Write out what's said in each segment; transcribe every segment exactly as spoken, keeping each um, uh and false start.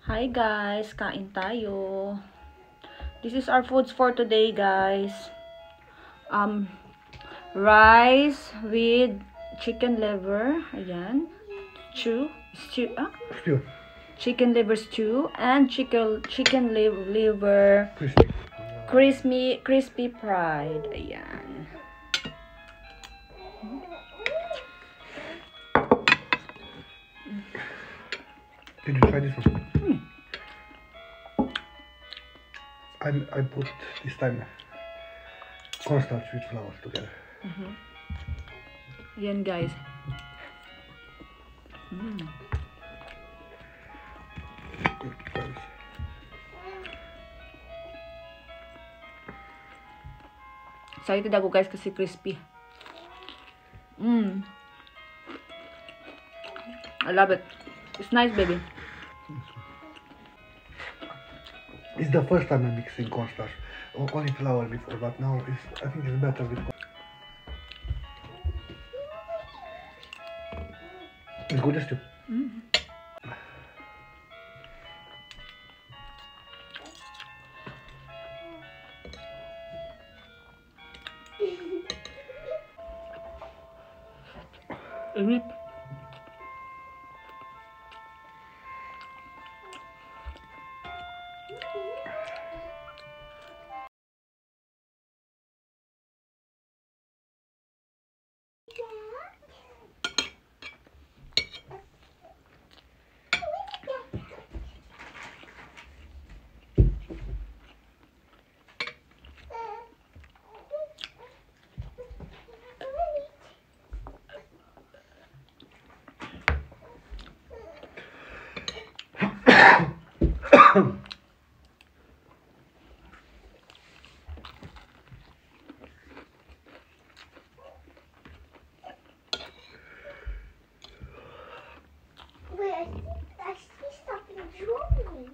Hi guys, kain tayo. This is our foods for today, guys. Um, rice with chicken liver. Ayan. Stew. Stew. Ah? Stew. Chicken liver stew and chicken chicken liver liver Crispy. crispy crispy fried. Ayan. Did you try this one? Hmm. I I put this time cornstarch with flour together. Mm-hmm. Ayan, guys. Mm. Excited ako, guys, kasi crispy. Mmm. I love it. It's nice, baby. It's the first time I'm mixing cornstarch. Only flour before, but now it's, I think it's better with corn. It's good as too. Mm. Init. Wait, I see, I see something drawing.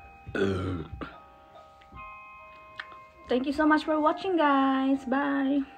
Thank you so much for watching, guys. Bye.